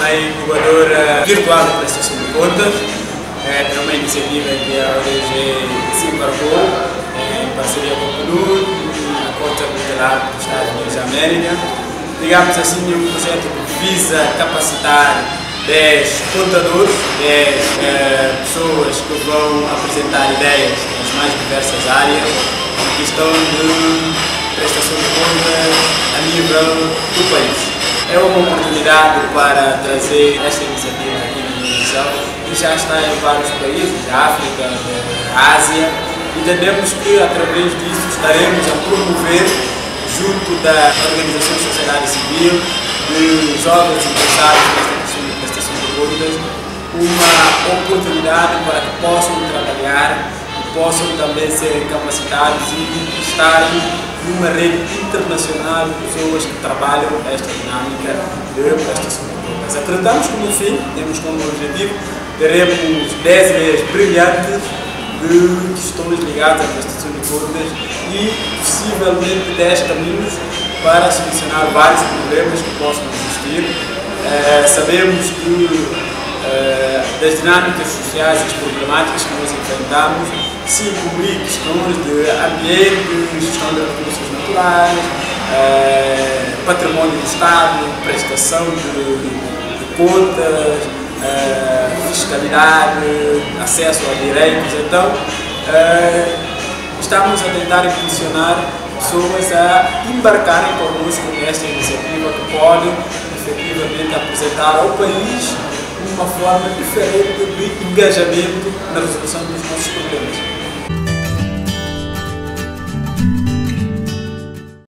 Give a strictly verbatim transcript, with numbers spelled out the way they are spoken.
uma incubadora virtual de prestação de contas. É uma iniciativa que a O D G se embarcou em parceria com o P N U D e a Conta Tutelar dos Estados Unidos da América. Digamos assim, é um projeto que visa capacitar dez contadores, dez eh, pessoas que vão apresentar ideias nas mais diversas áreas, na questão de prestação de contas a nível do país. É uma oportunidade para trazer esta iniciativa aqui na Guiné-Bissau, que já está em vários países, da África, da Ásia. Entendemos que através disso estaremos a promover, junto da organização da sociedade civil, de jovens interessados nesta questão de prestação de contas, uma oportunidade para que possam trabalhar e possam também serem capacitados e estarem numa rede internacional de pessoas que trabalham esta dinâmica de prestação de contas. Acreditamos que no fim, temos como objetivo, teremos dez leis brilhantes de questões ligadas à prestação de contas e possivelmente dez caminhos para solucionar vários problemas que possam existir. Uh, sabemos que uh, das dinâmicas sociais e das problemáticas que nós enfrentamos se incluem questões de ambiente, gestão de recursos naturais, uh, património do Estado, prestação de, de contas, uh, fiscalidade, acesso a direitos. Então, uh, estamos a tentar impulsionar pessoas a embarcarem connosco nesta iniciativa que pode efetivamente apresentar ao país uma forma diferente de engajamento na resolução dos nossos problemas.